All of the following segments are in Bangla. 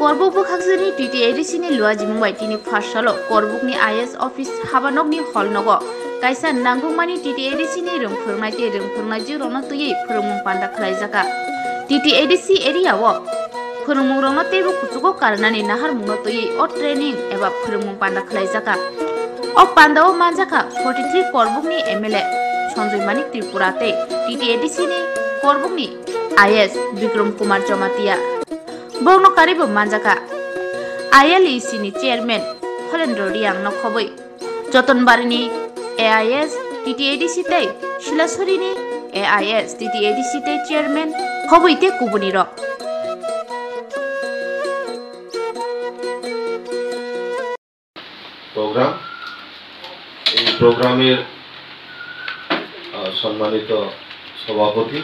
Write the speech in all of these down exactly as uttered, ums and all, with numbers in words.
Korbuk bukhakjani T T A D C ni luajimung bai tini phasalo Korbukni I A S office habanokni hallnogo kaisa nangkukmani T T A D C ni rungphurgnai tei rungphurgnai jirono tui phurungmung panda khlaijaka T T A D C area o phurungmungrokno teibo kuchugo karnani naharmungno tui o training eba phurungmung panda khlaijaka o pandao manjaka forty-three Korbukni M L A Sanjoy Manik Tripura tei T T A D C ni Korbukni I A S Bikram Kumar Jamatia Bongno karibo manjaka I L E C ni chairman Holendro Riang no khoboi Jotonbari ni A I S T T A D C tei Shilasori ni A I S T T A D C tei chairman khoboi te kubuni ro program এই প্রোগ্রামের সম্মানিত সভাপতি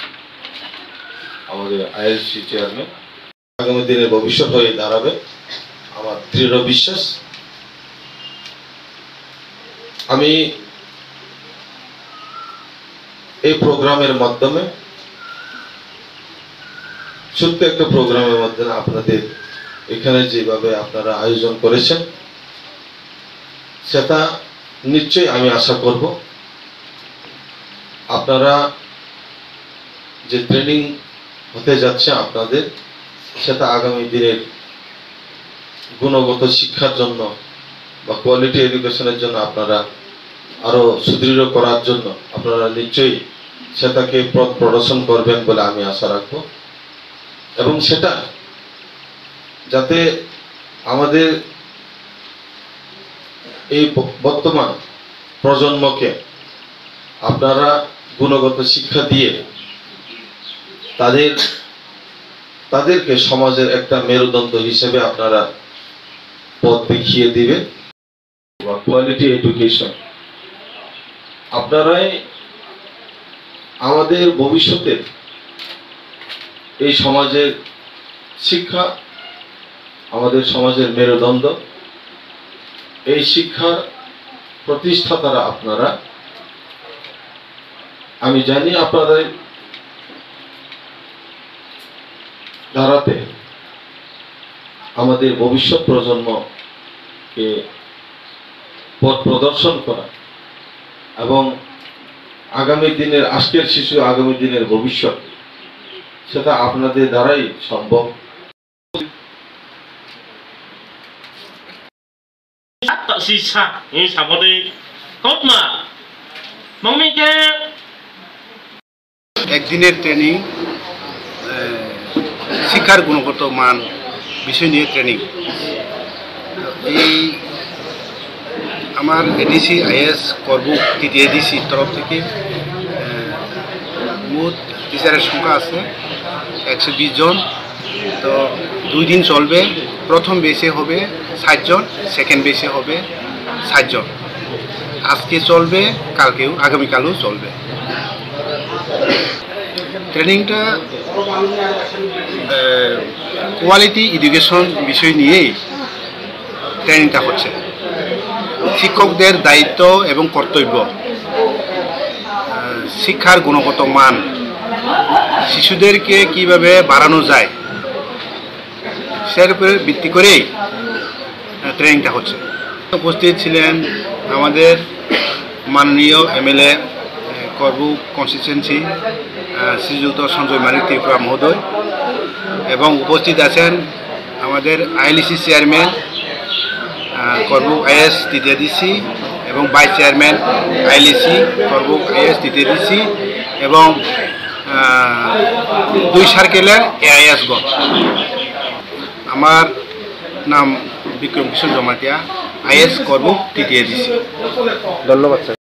আমাদের I L C চেয়ারম্যান আগামী দিনের ভবিষ্যৎ হয়ে দাঁড়াবে আমার দৃঢ় বিশ্বাস। আমি এই প্রোগ্রামের মাধ্যমে ছোট্ট একটা প্রোগ্রামের মাধ্যমে আপনাদের এখানে যেভাবে আপনারা আয়োজন করেছেন সেটা নিশ্চয়ই আমি আশা করব আপনারা যে ট্রেনিং হতে যাচ্ছে আপনাদের সেটা আগামী দিনের গুণগত শিক্ষার জন্য বা কোয়ালিটি এডুকেশনের জন্য আপনারা আরো সুদৃঢ় করার জন্য আপনারা নিশ্চয়ই সেটাকে পথ প্রদর্শন করবেন বলে আমি আশা রাখব এবং সেটা যাতে আমাদের এই বর্তমান প্রজন্মকে আপনারা গুণগত শিক্ষা দিয়ে তাদের তাদেরকে সমাজের একটা মেরুদণ্ড হিসেবে আপনারা পথ দেখিয়ে দিবেন বা কোয়ালিটি এডুকেশন আপনারাই আমাদের ভবিষ্যতের এই সমাজের শিক্ষা আমাদের সমাজের মেরুদণ্ড এই শিক্ষার প্রতিষ্ঠাতারা আপনারা আমি জানি আপনাদের ধারাতে আমাদের ভবিষ্যৎ প্রজন্মকে পথ প্রদর্শন করা এবং আগামী দিনের আজকের শিশু আগামী দিনের ভবিষ্যৎ সেটা আপনাদের দ্বারাই সম্ভব। একদিনের ট্রেনিং শিক্ষার গুণগত মান বিষয় নিয়ে ট্রেনিং এই আমার এডিসি আইএস করবুক টিটি এডিসি তরফ থেকে মোট টিচারের সংখ্যা আছে একশো বিশ জন। তো দুই দিন চলবে। প্রথম বেসে হবে ষাট জন, সেকেন্ড বেসে হবে ষাট জন। আজকে চলবে, কালকেও আগামীকালও চলবে। ট্রেনিংটা কোয়ালিটি এডুকেশন বিষয় নিয়েই ট্রেনিংটা হচ্ছে। শিক্ষকদের দায়িত্ব এবং কর্তব্য, শিক্ষার গুণগত মান, শিশুদেরকে কিভাবে বাড়ানো যায় সের উপরে ভিত্তি করেই ট্রেনিংটা হচ্ছে। উপস্থিত ছিলেন আমাদের মাননীয় এমএলএ করবুক কনস্টিটুয়েন্সি শ্রীযুক্ত সঞ্জয় মানিক ত্রিপুরা মহোদয় এবং উপস্থিত আছেন আমাদের ILC chairman Karbook IS TTADC এবং vice chairman ILC Karbook IS TTADC এবং দুই সার্কেলের এআইএসগণ। আমার নাম বিক্রম কিশোর জমাতিয়া, আইএস করবুক টিটিএডিসি। ধন্যবাদ স্যার।